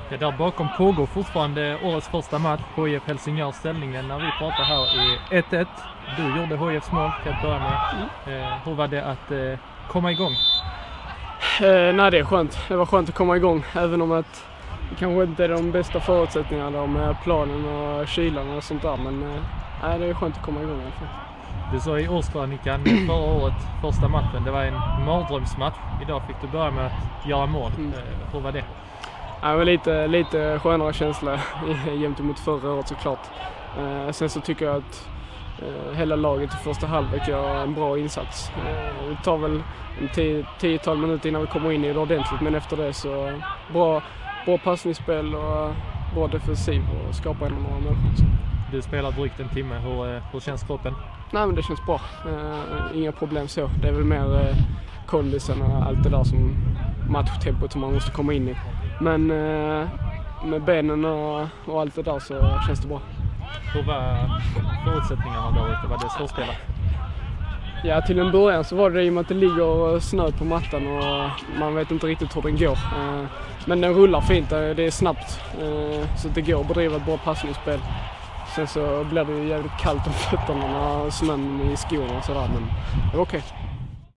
Ja, där bakom pågår fortfarande årets första match, HIF Helsingörs. Ställningen när vi pratar här är 1-1. Du gjorde HIFs mål till att börja med. Hur var det att komma igång? Nej, det är skönt. Det var skönt att komma igång, även om att det kanske inte är de bästa förutsättningarna med planen och kylan och sånt där. Men nej, det är skönt att komma igång i alla fall. Du sa i årskrönikan förra året, första matchen, det var en mardrömsmatch. Idag fick du börja med att göra mål. Hur var det? Ja, det var lite skönare känsla jämt emot förra året såklart. Sen så tycker jag att hela laget i första halvlek gör en bra insats. Det tar väl 10-12 minuter innan vi kommer in i det ordentligt, men efter det så bra passningsspel och bra defensiv och skapar ändå några målchanser. Du spelar drygt en timme. Hur känns kroppen? Nej, men det känns bra. Inga problem så. Det är väl mer kondisen och allt det där som matchtempot som man måste komma in i. Men med benen och allt det där så känns det bra. Hur var förutsättningarna där ute? Var det svårspelat? Ja, till en början så var det i och med att det ligger snö på mattan och man vet inte riktigt hur den går. Men den rullar fint, det är snabbt så det går att bedriva ett bra passningsspel. Sen så blir det ju jävligt kallt om fötterna när snön i skorna och sådär, men det är okej.